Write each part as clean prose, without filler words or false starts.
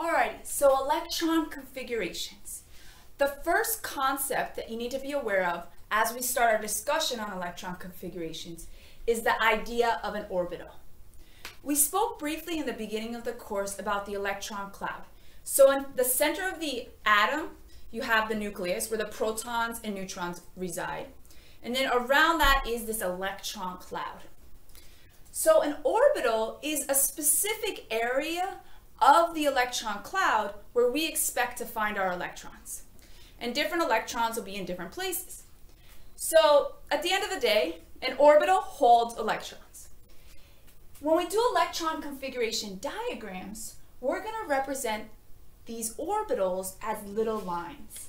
Alrighty, so electron configurations. The first concept that you need to be aware of as we start our discussion on electron configurations is the idea of an orbital. We spoke briefly in the beginning of the course about the electron cloud. So in the center of the atom, you have the nucleus where the protons and neutrons reside. And then around that is this electron cloud. So an orbital is a specific area of the electron cloud where we expect to find our electrons. And different electrons will be in different places. So at the end of the day, an orbital holds electrons. When we do electron configuration diagrams, we're going to represent these orbitals as little lines.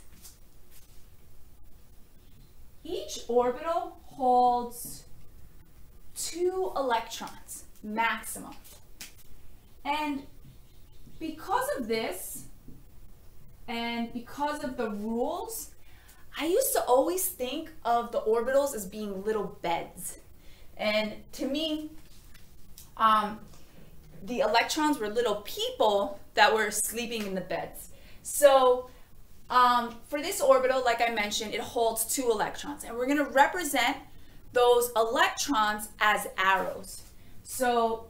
Each orbital holds 2 electrons, maximum. And because of this, and because of the rules, I used to always think of the orbitals as being little beds. And to me, the electrons were little people that were sleeping in the beds. So for this orbital, like I mentioned, it holds 2 electrons. And we're going to represent those electrons as arrows. So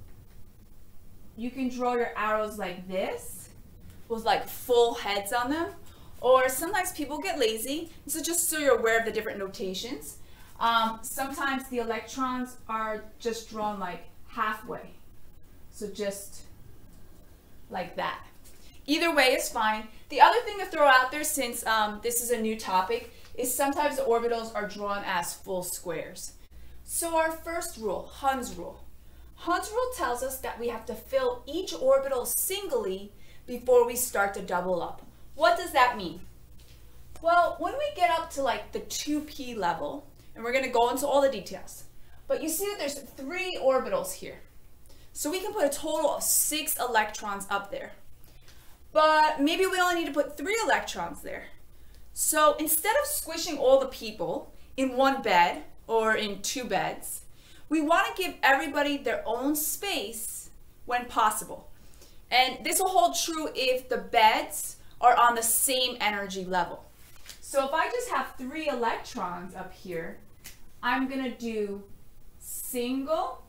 you can draw your arrows like this, with like full heads on them. Or sometimes people get lazy, so just so you're aware of the different notations. Sometimes the electrons are just drawn like halfway. So just like that. Either way is fine. The other thing to throw out there, since this is a new topic, is sometimes the orbitals are drawn as full squares. So our first rule, Hund's rule. Hund's rule tells us that we have to fill each orbital singly before we start to double up. What does that mean? Well, when we get up to like the 2p level, and we're going to go into all the details, but you see that there's 3 orbitals here. So we can put a total of 6 electrons up there. But maybe we only need to put 3 electrons there. So instead of squishing all the people in one bed or in 2 beds, we want to give everybody their own space when possible. And this will hold true if the beds are on the same energy level. So if I just have 3 electrons up here, I'm going to do single,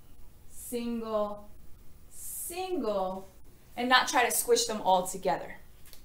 single, single, and not try to squish them all together.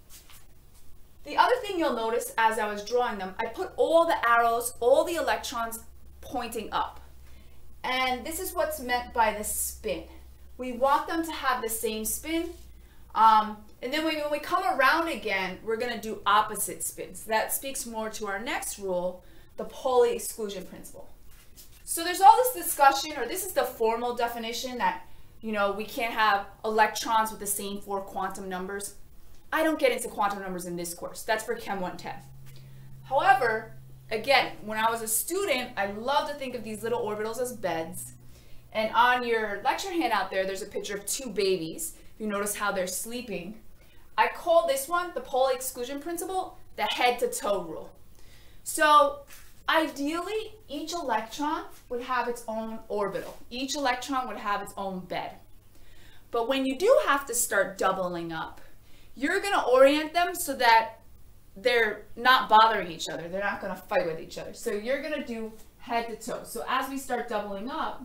The other thing you'll notice as I was drawing them, I put all the arrows, all the electrons pointing up. And this is what's meant by the spin. We want them to have the same spin. And then when we come around again, we're going to do opposite spins. That speaks more to our next rule, the Pauli exclusion principle. So there's all this discussion, or this is the formal definition that, you know, we can't have electrons with the same 4 quantum numbers. I don't get into quantum numbers in this course. That's for Chem 110. However, again, when I was a student, I love to think of these little orbitals as beds. And on your lecture handout there, there's a picture of 2 babies. If you notice how they're sleeping. I call this one, the Pauli exclusion principle, the head-to-toe rule. So ideally, each electron would have its own orbital. Each electron would have its own bed. But when you do have to start doubling up, you're going to orient them so that they're not bothering each other. They're not going to fight with each other. So you're going to do head-to-toe. So as we start doubling up,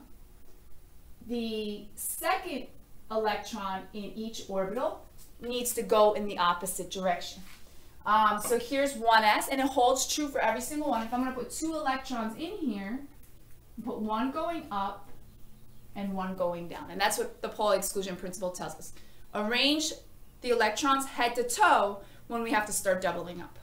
the second electron in each orbital needs to go in the opposite direction. So here's 1s, and it holds true for every single one. If I'm going to put 2 electrons in here, put one going up and one going down. And that's what the Pauli exclusion principle tells us. Arrange the electrons head to toe when we have to start doubling up.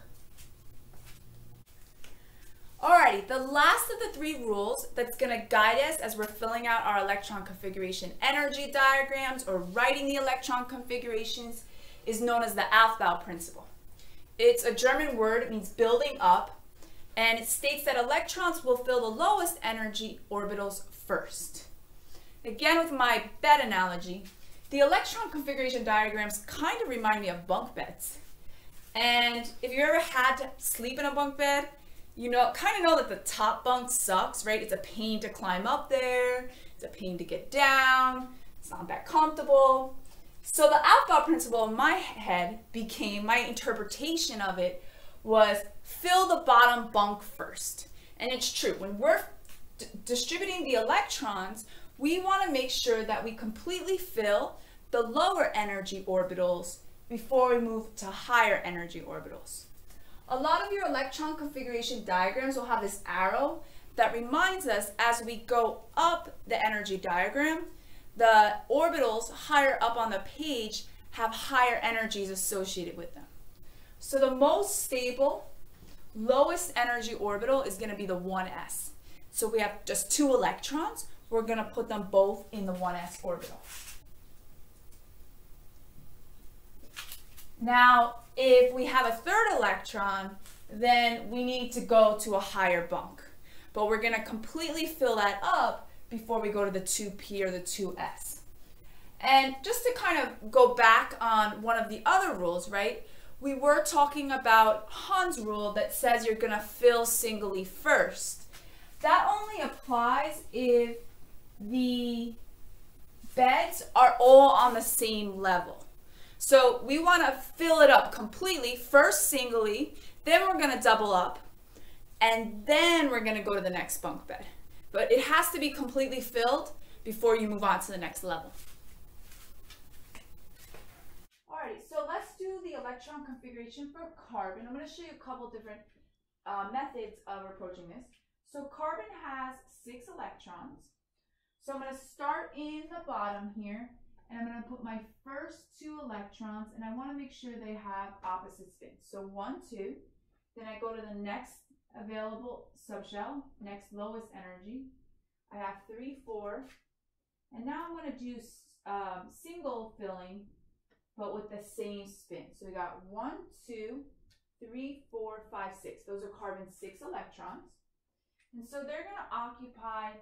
Alrighty, the last of the 3 rules that's going to guide us as we're filling out our electron configuration energy diagrams or writing the electron configurations is known as the Aufbau principle. It's a German word, it means building up, and it states that electrons will fill the lowest energy orbitals first. Again, with my bed analogy, the electron configuration diagrams kind of remind me of bunk beds. And if you ever had to sleep in a bunk bed, you kind of know that the top bunk sucks, right? It's a pain to climb up there. It's a pain to get down. It's not that comfortable. So the outthought principle in my head became, my interpretation of it was fill the bottom bunk first. And it's true, when we're distributing the electrons, we want to make sure that we completely fill the lower energy orbitals before we move to higher energy orbitals. A lot of your electron configuration diagrams will have this arrow that reminds us as we go up the energy diagram, the orbitals higher up on the page have higher energies associated with them. So the most stable, lowest energy orbital is going to be the 1s. So we have just 2 electrons. We're going to put them both in the 1s orbital. Now, if we have a 3rd electron, then we need to go to a higher bunk. But we're going to completely fill that up before we go to the 2p or the 2s. And just to kind of go back on one of the other rules, right? We were talking about Hund's rule that says you're going to fill singly first. That only applies if the beds are all on the same level. So we want to fill it up completely, first singly, then we're going to double up, and then we're going to go to the next bunk bed. But it has to be completely filled before you move on to the next level. Alrighty, so let's do the electron configuration for carbon. I'm going to show you a couple different methods of approaching this. So carbon has 6 electrons. So I'm going to start in the bottom here, and I'm going to put my first 2 electrons, and I want to make sure they have opposite spins. So 1, 2. Then I go to the next available subshell, next lowest energy. I have 3, 4. And now I'm going to do single filling, but with the same spin. So we got 1, 2, 3, 4, 5, 6. Those are carbon's 6 electrons. And so they're going to occupy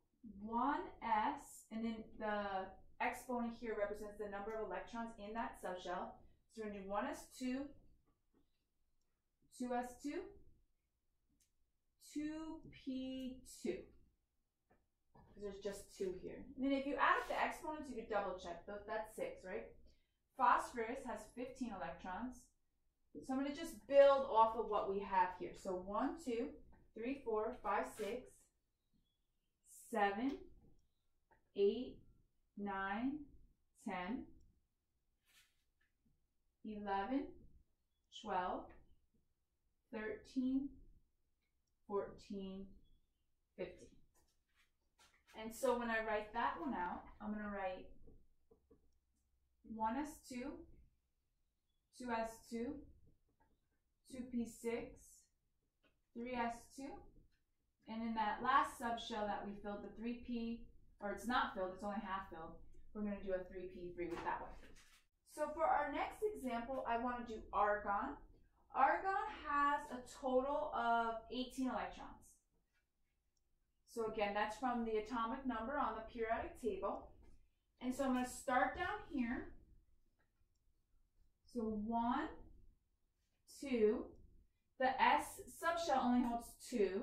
1s, and then the exponent here represents the number of electrons in that subshell. So we're going to do 1s2, 2s2, 2p2, because there's just 2 here. And then if you add up the exponents, you could double check. That's 6, right? Phosphorus has 15 electrons. So I'm going to just build off of what we have here. So 1, 2, 3, 4, 5, 6, 7, 8, 9, 10, 11, 12, 13, 14, 15. And so when I write that one out, I'm going to write 1s2, 2s2, 2p6, 3s2, and in that last subshell that we filled, the 3p, or it's not filled, it's only half filled, we're going to do a 3p3 with that one. So for our next example, I want to do argon. Argon has a total of 18 electrons. So again, that's from the atomic number on the periodic table. And so I'm going to start down here. So 1, 2. The S subshell only holds 2.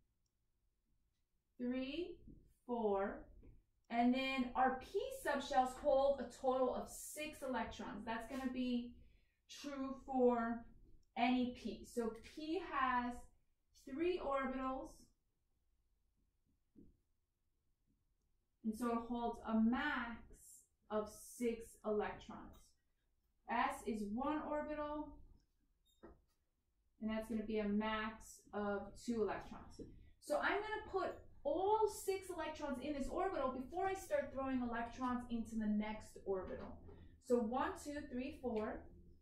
3, 4. And then our P subshells hold a total of 6 electrons. That's going to be true for any P. So P has 3 orbitals. And so it holds a max of 6 electrons. S is 1 orbital, and that's going to be a max of 2 electrons. So I'm going to put all 6 electrons in this orbital before I start throwing electrons into the next orbital. So 1, 2, 3, 4,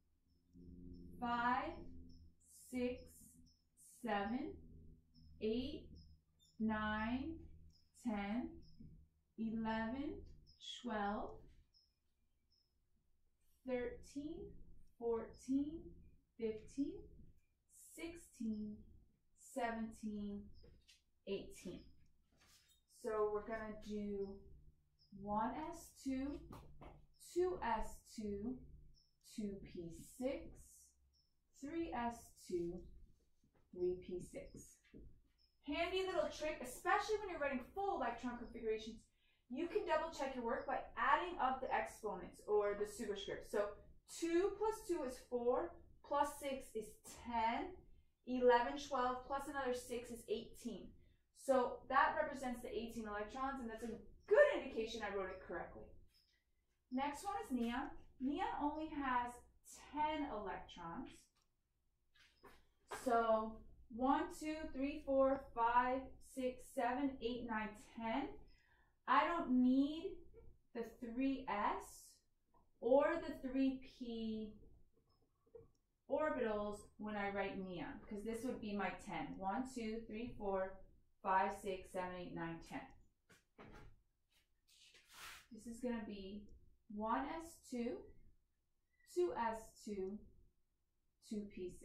5, 6, 7, 8, 9, 10, 11, 12, 13, 14, 15, 16, 17, 18. So we're going to do 1s2, 2s2, 2p6, 3s2, 3p6. Handy little trick, especially when you're writing full electron configurations. you can double check your work by adding up the exponents or the superscript. So 2 plus 2 is 4, plus 6 is 10, 11, 12, plus another 6 is 18. So that represents the 18 electrons, and that's a good indication I wrote it correctly. Next one is neon. Neon only has 10 electrons. So 1, 2, 3, 4, 5, 6, 7, 8, 9, 10. I don't need the 3s or the 3p orbitals when I write neon, because this would be my 10. 1, 2, 3, 4, 5, 6, 7, 8, 9, 10. This is going to be 1s2, 2s2, 2p6.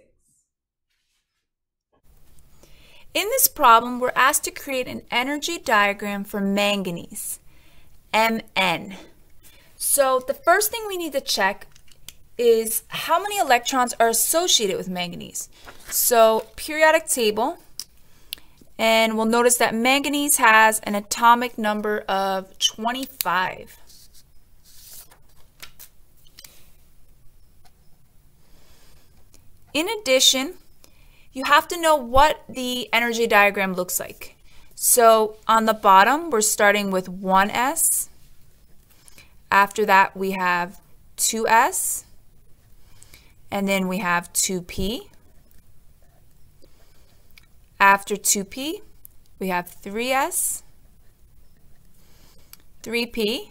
In this problem, we're asked to create an energy diagram for manganese, Mn. So the first thing we need to check is how many electrons are associated with manganese. So periodic table, and we'll notice that manganese has an atomic number of 25. In addition, you have to know what the energy diagram looks like. So on the bottom, we're starting with 1s. After that, we have 2s. And then we have 2p. After 2p, we have 3s, 3p,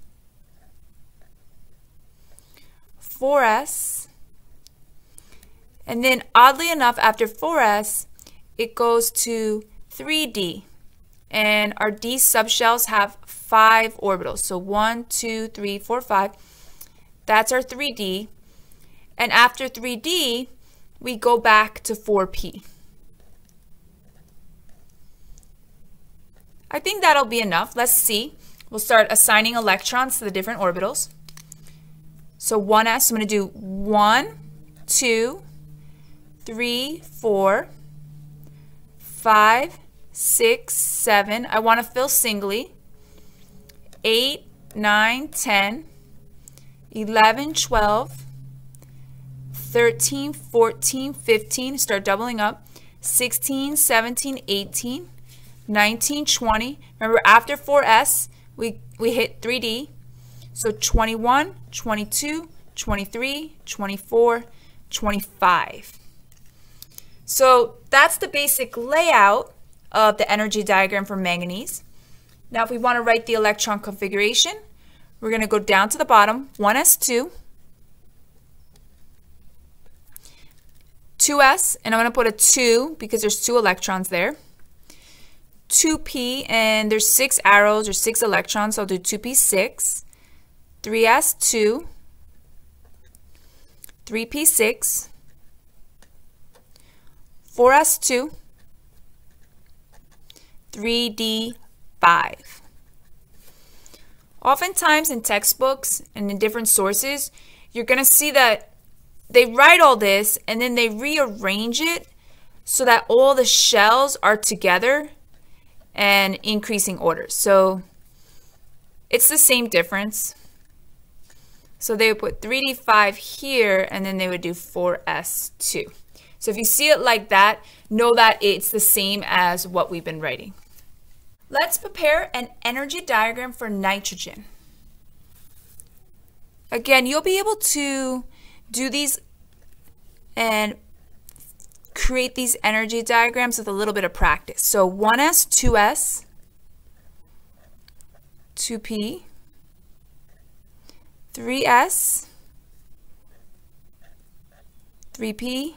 4s, and then oddly enough, after 4s, it goes to 3d. And our d subshells have 5 orbitals. So 1, 2, 3, 4, 5. That's our 3d. And after 3d, we go back to 4p. I think that'll be enough. Let's see. We'll start assigning electrons to the different orbitals. So 1s, I'm going to do 1, 2, 3, 4, 5, 6, 7. I want to fill singly. 8, 9, 10, 11, 12, 13, 14, 15. Start doubling up. 16, 17, 18, 19, 20. Remember, after 4s, we hit 3d. So 21, 22, 23, 24, 25. So that's the basic layout of the energy diagram for manganese. Now if we want to write the electron configuration, we're going to go down to the bottom, 1s2, 2s, and I'm going to put a 2 because there's 2 electrons there. 2p, and there's 6 arrows or 6 electrons, so I'll do 2p6, 3s2, 3p6, 4s2, 3d5. Oftentimes in textbooks and in different sources, you're going to see that they write all this and then they rearrange it so that all the shells are together and increasing order. So it's the same difference. So they would put 3d5 here and then they would do 4s2. So if you see it like that, know that it's the same as what we've been writing. Let's prepare an energy diagram for nitrogen. Again, you'll be able to do these and create these energy diagrams with a little bit of practice. So 1s, 2s, 2p, 3s, 3p,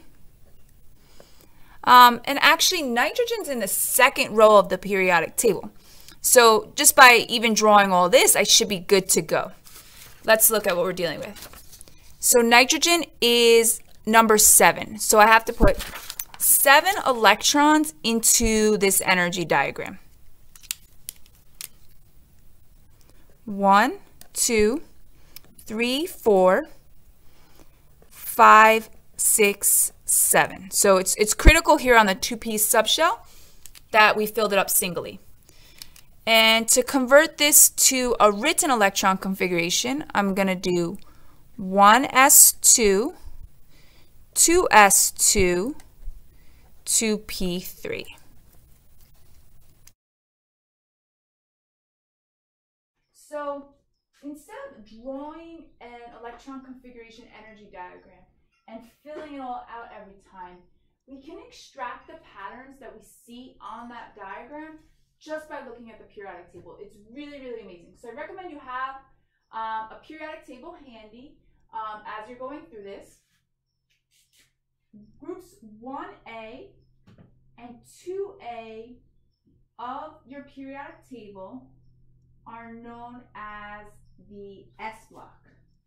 and actually nitrogen's in the second row of the periodic table. So just by even drawing all this, I should be good to go. Let's look at what we're dealing with. So nitrogen is number 7. So I have to put 7 electrons into this energy diagram. 1, 2, 3, 4, 5, 6, 7. So it's critical here on the 2p subshell that we filled it up singly. And to convert this to a written electron configuration, I'm going to do 1s2, 2s2, 2p3. So instead of drawing an electron configuration energy diagram and filling it all out every time, we can extract the patterns that we see on that diagram just by looking at the periodic table. It's really, really amazing. So I recommend you have a periodic table handy as you're going through this. Groups 1A and 2A of your periodic table are known as the S block.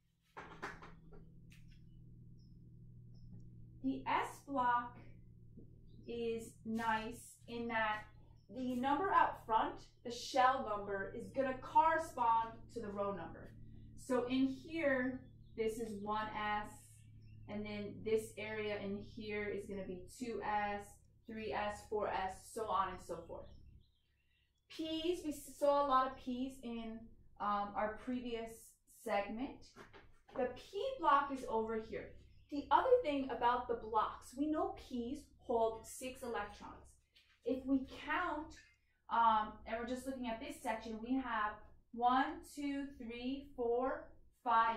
The S block is nice in that the number out front, the shell number, is going to correspond to the row number. So in here, this is 1s, and then this area in here is going to be 2s, 3s, 4s, so on and so forth. P's, we saw a lot of P's in our previous segment. The P block is over here. The other thing about the blocks, we know P's hold 6 electrons. If we count, and we're just looking at this section, we have 1, 2, 3, 4, 5,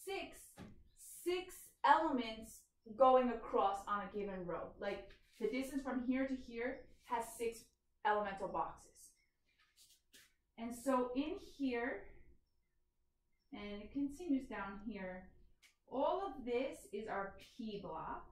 6 elements going across on a given row. Like the distance from here to here has 6 elemental boxes. And so in here, and it continues down here, all of this is our P block.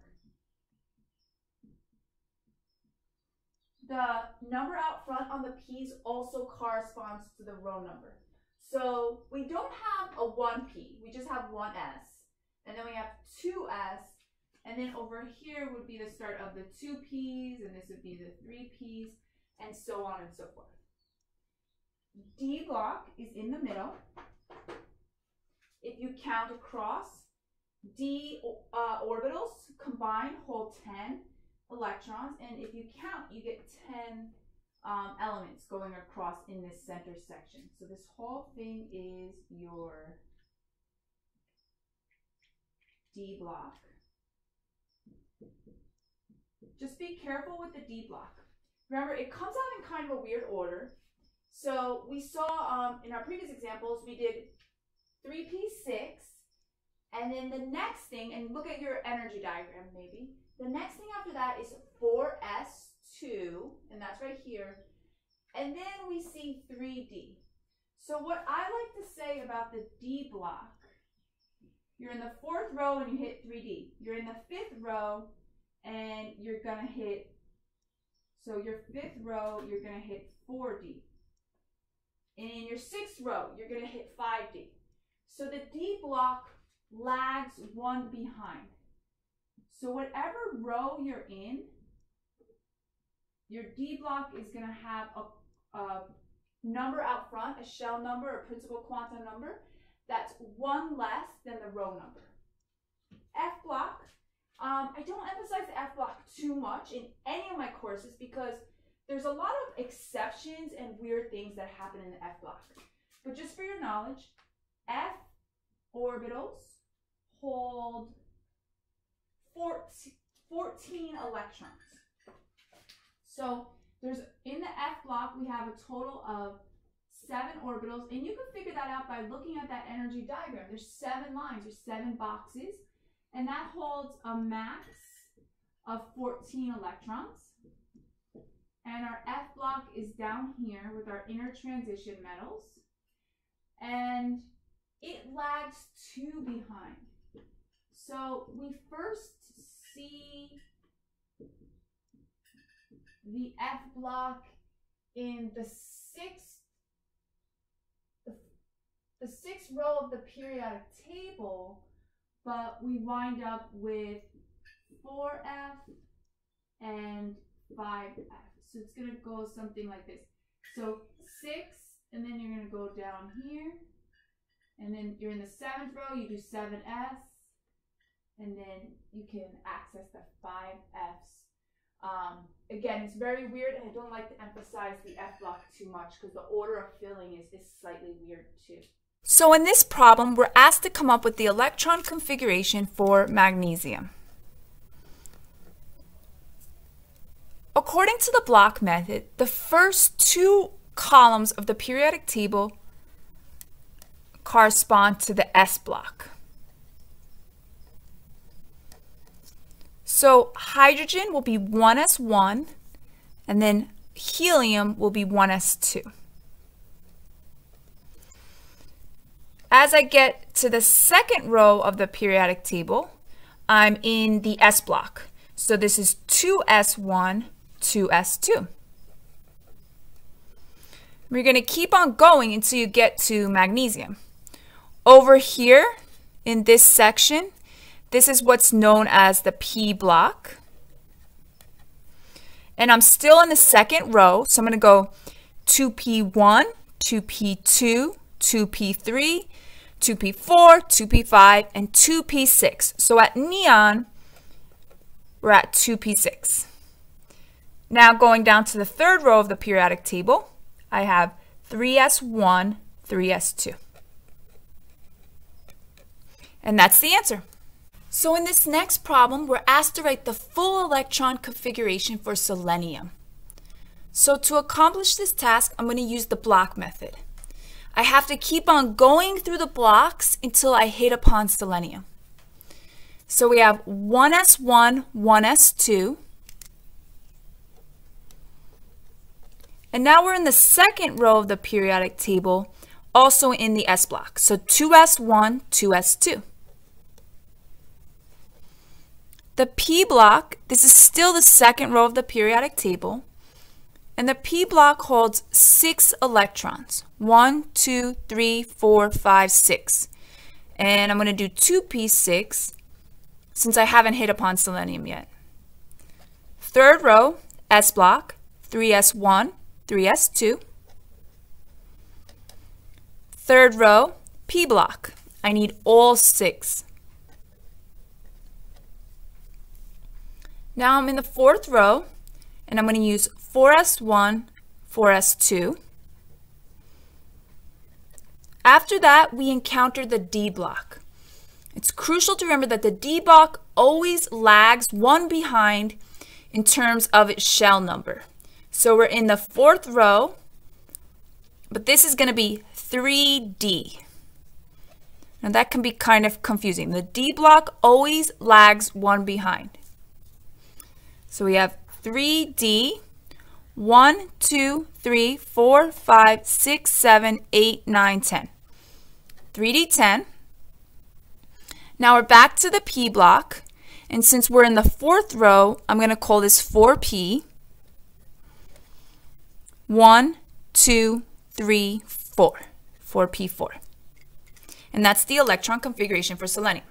The number out front on the P's also corresponds to the row number. So we don't have a 1P, we just have 1S. And then we have 2S, and then over here would be the start of the 2P's, and this would be the 3P's, and so on and so forth. D block is in the middle. If you count across, D orbitals combined hold 10 electrons, and if you count, you get 10 elements going across in this center section. So this whole thing is your D block. Just be careful with the D block. Remember, it comes out in kind of a weird order. So we saw in our previous examples, we did 3p6, and then the next thing, and look at your energy diagram maybe, the next thing after that is 4s2, and that's right here, and then we see 3d. So what I like to say about the D block, you're in the 4th row and you hit 3d. You're in the 5th row and you're gonna hit, so your 5th row, you're gonna hit 4d. And in your 6th row, you're gonna hit 5d. So the D block lags one behind. So whatever row you're in, your D block is going to have a number out front, a shell number, a principal quantum number, that's one less than the row number. F block, I don't emphasize the F block too much in any of my courses because there's a lot of exceptions and weird things that happen in the F block. But just for your knowledge, F orbitals hold 14 electrons. So there's, in the F block, we have a total of 7 orbitals, and you can figure that out by looking at that energy diagram. There's 7 lines, there's 7 boxes, and that holds a max of 14 electrons. And our F block is down here with our inner transition metals, and it lags 2 behind. So we first see the F block in the 6th row of the periodic table, but we wind up with 4F and 5F. So it's going to go something like this. So 6, and then you're going to go down here, and then you're in the 7th row, you do 7S, and then you can access the 5Fs Again, it's very weird, and I don't like to emphasize the F block too much because the order of filling is slightly weird too. So in this problem, we're asked to come up with the electron configuration for magnesium. According to the block method, the first two columns of the periodic table correspond to the S block. So hydrogen will be 1s1, and then helium will be 1s2. As I get to the second row of the periodic table, I'm in the S block. So this is 2s1, 2s2. We're going to keep on going until you get to magnesium. Over here in this section, this is what's known as the P block. And I'm still in the second row, so I'm going to go 2p1, 2p2, 2p3, 2p4, 2p5, and 2p6. So at neon, we're at 2p6. Now going down to the third row of the periodic table, I have 3s1, 3s2. And that's the answer. So in this next problem, we're asked to write the full electron configuration for selenium. So to accomplish this task, I'm going to use the block method. I have to keep on going through the blocks until I hit upon selenium. So we have 1s1, 1s2. And now we're in the second row of the periodic table, also in the S block. So 2s1, 2s2. The P block, this is still the second row of the periodic table, and the P block holds 6 electrons. 1, 2, 3, 4, 5, 6. And I'm going to do 2p6 since I haven't hit upon selenium yet. Third row, S block, 3s1, 3s2. Third row, P block. I need all 6. Now I'm in the fourth row, and I'm going to use 4s1, 4s2. After that, we encounter the D block. It's crucial to remember that the D block always lags one behind in terms of its shell number. So we're in the fourth row, but this is going to be 3D. Now that can be kind of confusing. The D block always lags one behind. So we have 3D, 1, 2, 3, 4, 5, 6, 7, 8, 9, 10. 3D10. Now we're back to the P block, and since we're in the fourth row, I'm going to call this 4P. 1, 2, 3, 4. 4P4. And that's the electron configuration for selenium.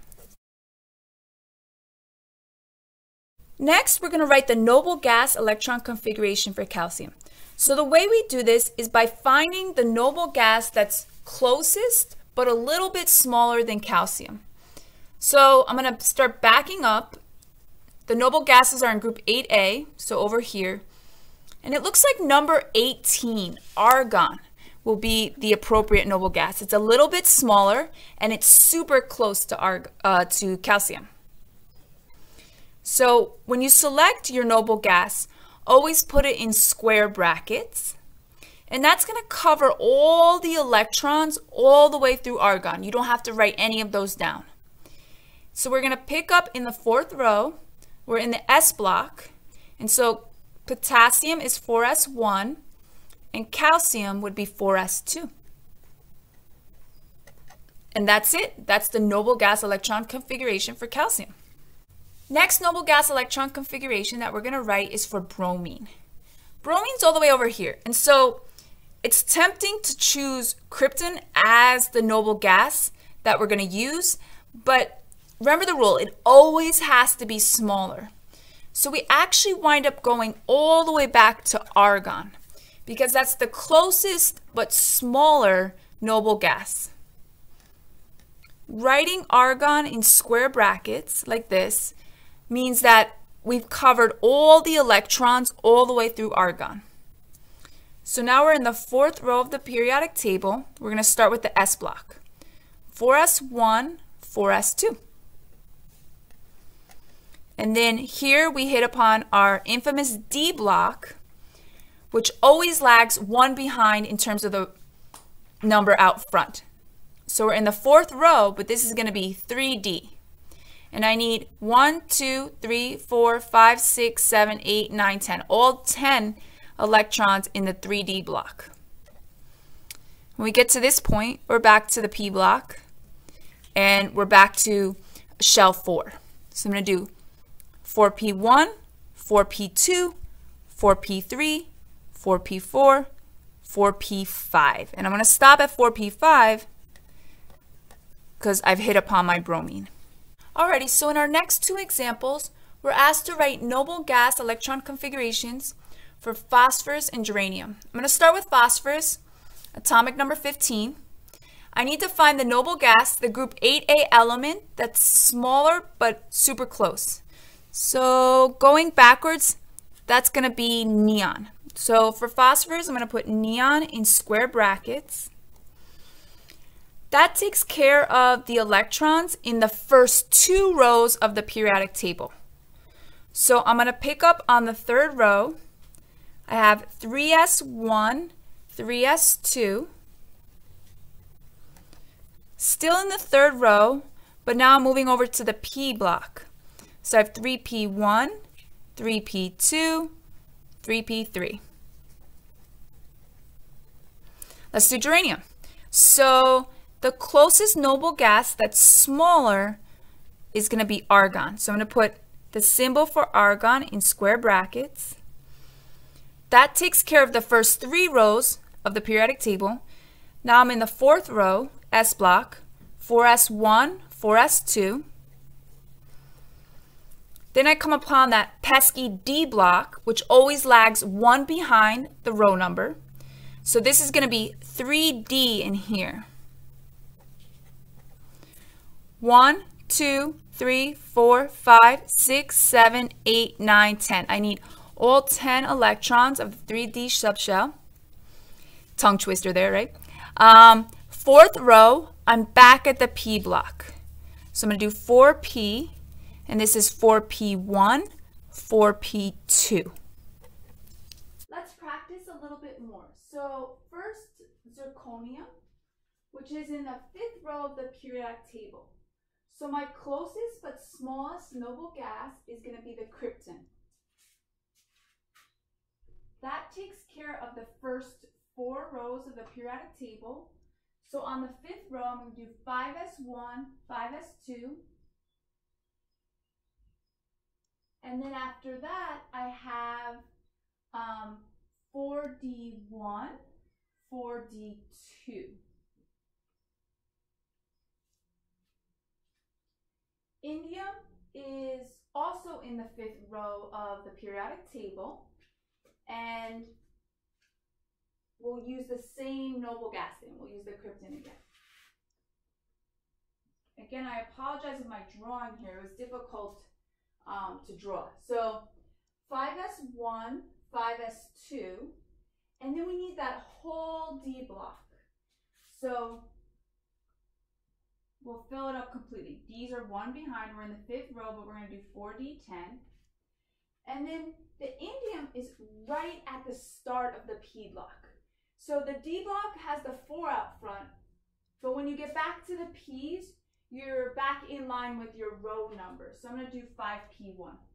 Next, we're going to write the noble gas electron configuration for calcium. So the way we do this is by finding the noble gas that's closest but a little bit smaller than calcium. So I'm going to start backing up. The noble gases are in group 8A, so over here. And it looks like number 18, argon, will be the appropriate noble gas. It's a little bit smaller and it's super close to calcium. So when you select your noble gas, always put it in square brackets. And that's going to cover all the electrons all the way through argon. You don't have to write any of those down. So we're going to pick up in the fourth row. We're in the S block. And so potassium is 4s1 and calcium would be 4s2. And that's it. That's the noble gas electron configuration for calcium. Next noble gas electron configuration that we're going to write is for bromine. Bromine's all the way over here. And so it's tempting to choose krypton as the noble gas that we're going to use. But remember the rule, it always has to be smaller. So we actually wind up going all the way back to argon because that's the closest but smaller noble gas. Writing argon in square brackets like this means that we've covered all the electrons all the way through argon. So now we're in the 4th row of the periodic table. We're going to start with the S block. 4s1, 4s2. And then here we hit upon our infamous D block, which always lags one behind in terms of the number out front. So we're in the 4th row, but this is going to be 3D. And I need 1, 2, 3, 4, 5, 6, 7, 8, 9, 10. All 10 electrons in the 3D block. When we get to this point, we're back to the P block. And we're back to shell 4. So I'm going to do 4p1, 4p2, 4p3, 4p4, 4p5. And I'm going to stop at 4p5 because I've hit upon my bromine. Alrighty, so in our next 2 examples, we're asked to write noble gas electron configurations for phosphorus and germanium. I'm going to start with phosphorus, atomic number 15. I need to find the noble gas, the group 8A element that's smaller but super close. So going backwards, that's going to be neon. So for phosphorus, I'm going to put neon in square brackets. That takes care of the electrons in the first 2 rows of the periodic table. So I'm going to pick up on the 3rd row. I have 3s1, 3s2. Still in the 3rd row, but now I'm moving over to the P block. So I have 3p1, 3p2, 3p3. Let's do germanium. So the closest noble gas that's smaller is going to be argon. So I'm going to put the symbol for argon in square brackets. That takes care of the first 3 rows of the periodic table. Now I'm in the 4th row, S block, 4s1, 4s2. Then I come upon that pesky D block, which always lags 1 behind the row number. So this is going to be 3D in here. 1, 2, 3, 4, 5, 6, 7, 8, 9, 10. I need all 10 electrons of the 3D subshell. Tongue twister there, right? 4th row, I'm back at the P block. So I'm going to do 4P, and this is 4P1, 4P2. Let's practice a little bit more. So first, zirconium, which is in the 5th row of the periodic table. So my closest but smallest noble gas is going to be the krypton. That takes care of the first 4 rows of the periodic table. So on the 5th row, I'm going to do 5s1, 5s2. And then after that, I have 4d1, 4d2. Indium is also in the 5th row of the periodic table, and we'll use the same noble gas thing. We'll use the krypton again. Again, I apologize if my drawing here was difficult to draw. So 5s1, 5s2, and then we need that whole D block. So we'll fill it up completely. D's are 1 behind. We're in the 5th row, but we're going to do 4d10. And then the indium is right at the start of the P block. So the D block has the 4 out front, but when you get back to the P's, you're back in line with your row number. So I'm going to do 5p1.